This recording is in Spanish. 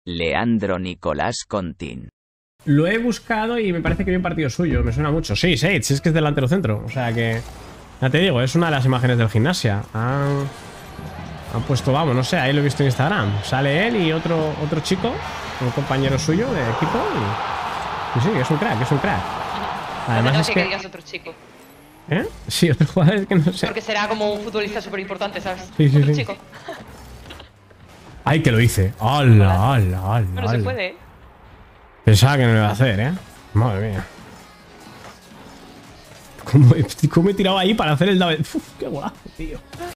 Leandro Nicolás Contín. Lo he buscado y me parece que vi un partido suyo. Me suena mucho. Sí, Sage, es que es delantero centro. O sea que... Ya te digo, es una de las imágenes del Gimnasia. Han puesto, vamos, no sé, ahí lo he visto en Instagram. Sale él y otro chico, un compañero suyo de equipo. Y sí, es un crack, es un crack. Además no es sé que... que digas otro chico. ¿Eh? Sí, otro jugador es que no sé. Porque será como un futbolista súper importante, ¿sabes? Sí, sí, Otro sí. chico. ¡Ay, que lo hice! ¡Hala, hala, hala! Bueno, se puede, ¿eh? Pensaba que no lo iba a hacer, ¿eh? Madre mía. ¿Cómo he tirado ahí para hacer el double? ¡Uf, qué guapo, tío!